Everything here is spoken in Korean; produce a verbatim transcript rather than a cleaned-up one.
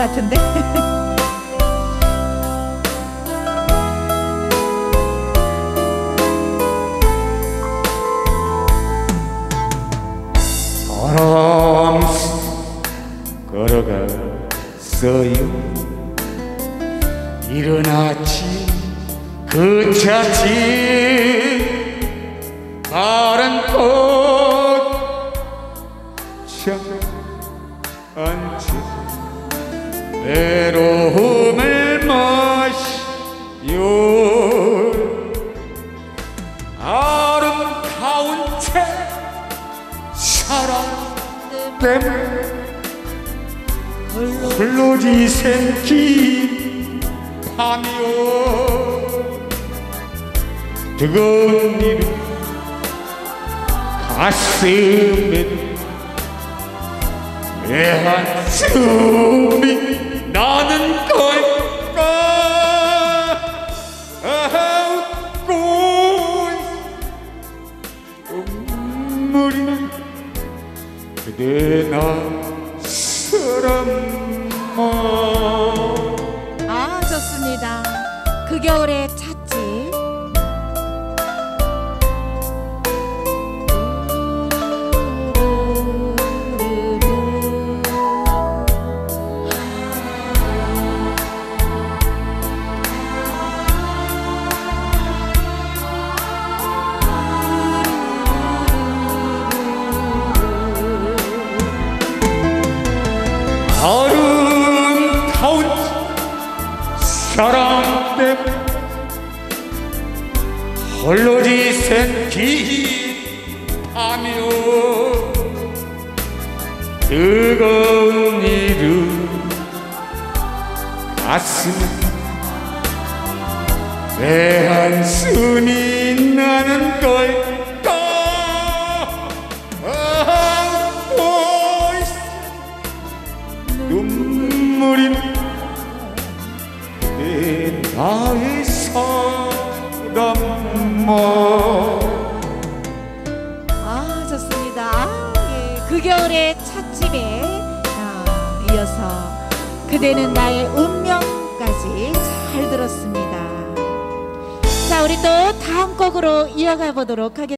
같은데. 바람 걸어갔어요. 이른 아침 그 자체 파란 꽃참 안채 외로움을 마시요. 아름다운 채 사랑 때문에 홀로 지샌 긴 밤이요. 뜨거운 이름 가슴에 내 한숨이 나는 걸까. 웃고 눈물이 나 그대 나 사람아. 아, 좋습니다. 그 겨울에 찾지. 아름다운 사랑 때문에 홀로 지샌 긴 밤이요. 뜨거운 이름 가슴에 내 한숨이 나는 걸까. 눈물이 내 나의 사람아. 아, 좋습니다. 아, 예. 그 겨울의 찻집에 아, 이어서 그대는 나의 운명까지 잘 들었습니다. 자, 우리 또 다음 곡으로 이어가 보도록 하겠습니다.